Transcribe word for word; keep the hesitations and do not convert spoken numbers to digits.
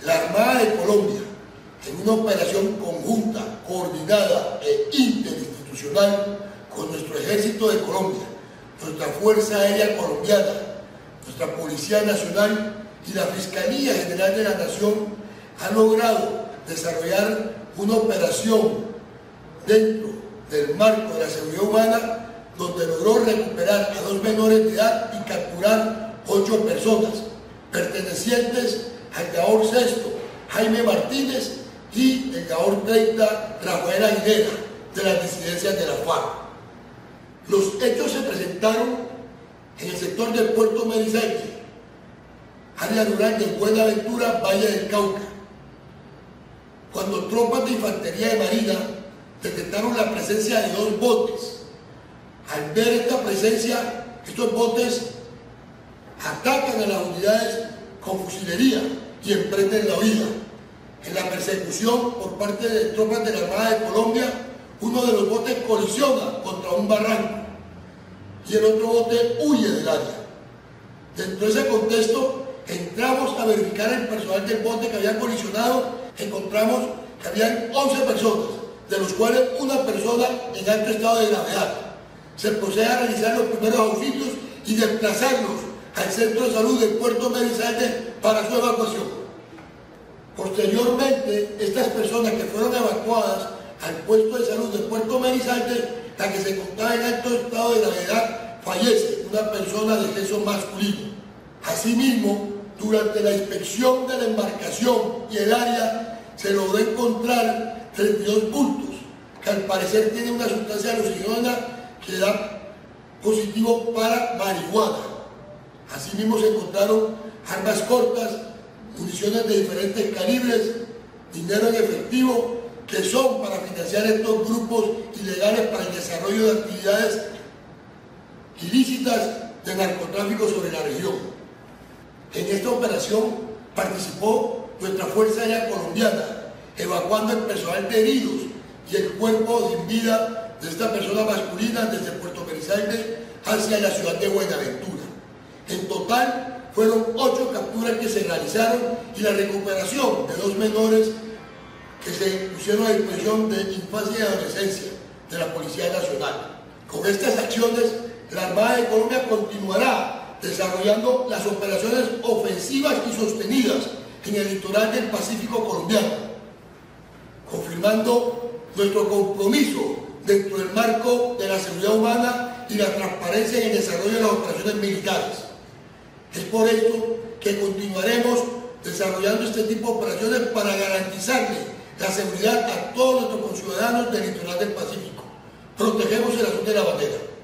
La Armada de Colombia, en una operación conjunta, coordinada e interinstitucional con nuestro Ejército de Colombia, nuestra Fuerza Aérea Colombiana, nuestra Policía Nacional y la Fiscalía General de la Nación, ha logrado desarrollar una operación dentro del marco de la seguridad humana, donde logró recuperar a dos menores de edad y capturar ocho personas pertenecientes al Gaor Sexto, Jaime Martínez, y el Gaor treinta, Rafael Aguilera, de las disidencias de la FARC. Los hechos se presentaron en el sector del Puerto Merizaide, área rural de Buenaventura, Valle del Cauca, cuando tropas de infantería de marina detectaron la presencia de dos botes. Al ver esta presencia, estos botes atacan a las unidades con fusilería y emprenden la huida. En la persecución por parte de tropas de la Armada de Colombia, uno de los botes colisiona contra un barranco y el otro bote huye del área. Dentro de ese contexto, entramos a verificar el personal del bote que había colisionado. Encontramos que habían once personas, de los cuales una persona en alto estado de gravedad. Se procede a realizar los primeros auxilios y desplazarlos al centro de salud del Puerto Merizaide para su evacuación. Posteriormente, estas personas que fueron evacuadas al puesto de salud del Puerto Merizaide, la que se encontraba en alto estado de gravedad, fallece, una persona de sexo masculino. Asimismo, durante la inspección de la embarcación y el área, se logró encontrar treinta y dos bultos, que al parecer tienen una sustancia alucinógena que da positivo para marihuana. Asimismo se encontraron armas cortas, municiones de diferentes calibres, dinero en efectivo, que son para financiar estos grupos ilegales para el desarrollo de actividades ilícitas de narcotráfico sobre la región. En esta operación participó nuestra Fuerza Aérea Colombiana, evacuando el personal de heridos y el cuerpo sin vida de esta persona masculina desde Puerto Merizaide hacia la ciudad de Buenaventura. En total fueron ocho capturas que se realizaron y la recuperación de dos menores que se pusieron a disposición de infancia y adolescencia de la Policía Nacional. Con estas acciones, la Armada de Colombia continuará desarrollando las operaciones ofensivas y sostenidas en el litoral del Pacífico colombiano, confirmando nuestro compromiso dentro del marco de la seguridad humana y la transparencia en el desarrollo de las operaciones militares. Es por esto que continuaremos desarrollando este tipo de operaciones para garantizarle la seguridad a todos nuestros conciudadanos del litoral del Pacífico. Protegemos el azul de la bandera.